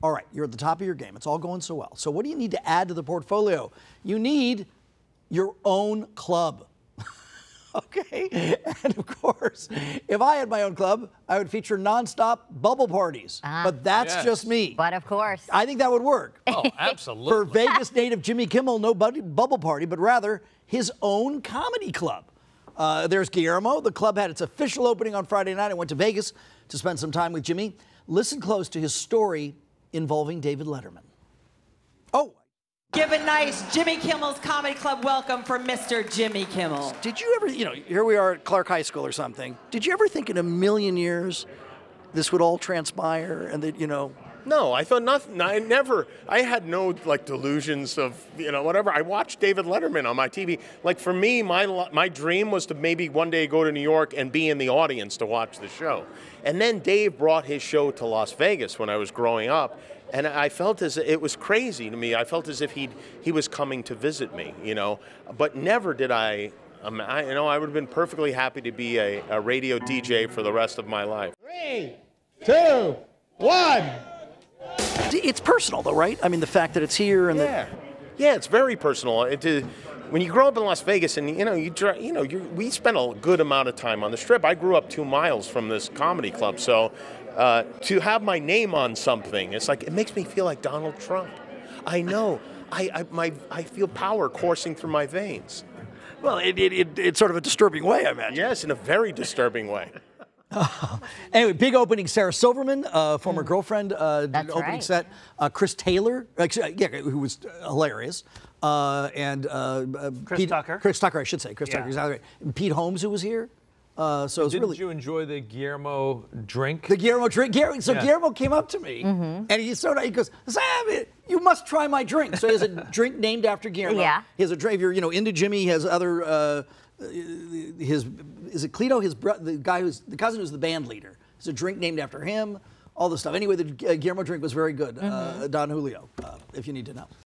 All right, you're at the top of your game. It's all going so well. So what do you need to add to the portfolio? You need your own club. Okay, and of course, if I had my own club, I would feature nonstop bubble parties. But that's just me. But of course. I think that would work. Oh, absolutely. For Vegas native Jimmy Kimmel, no bubble party, but rather his own comedy club. There's Guillermo. The club had its official opening on Friday night. I went to Vegas to spend some time with Jimmy. Listen close to his story involving David Letterman. Oh. Give a nice Jimmy Kimmel's Comedy Club welcome for Mr. Jimmy Kimmel. Did you ever, here we are at Clark High School or something. Did you ever think in a million years this would all transpire and that, No, I thought nothing. I had no delusions of, whatever. I watched David Letterman on my TV. Like for me, my dream was to maybe one day go to New York and be in the audience to watch the show. And then Dave brought his show to Las Vegas when I was growing up. And I felt as it was crazy to me. I felt as if he was coming to visit me, But never did I would have been perfectly happy to be a radio DJ for the rest of my life. 3, 2, 1. It's personal, though, right? I mean, the fact that it's here and yeah, it's very personal. When you grow up in Las Vegas, and we spent a good amount of time on the Strip. I grew up 2 miles from this comedy club, so to have my name on something, it's like it makes me feel like Donald Trump. I know. I feel power coursing through my veins. Well, it's sort of a disturbing way, I imagine. Yes, in a very disturbing way. Anyway, big opening. Sarah Silverman, former girlfriend, did an opening set. Chris Taylor, who was hilarious. And Chris Tucker. Chris Tucker, I should say. Chris Tucker, exactly right. And Pete Holmes, who was here. Didn't you enjoy the Guillermo drink? The Guillermo drink. Guillermo came up to me, and he goes, Sam, you must try my drink. So he has a drink named after Guillermo. Yeah. He has a drink. If you're into Jimmy, he has other. Is it Cleto? The cousin who's the band leader. There's a drink named after him. All this stuff. Anyway, the Guillermo drink was very good. Don Julio, if you need to know.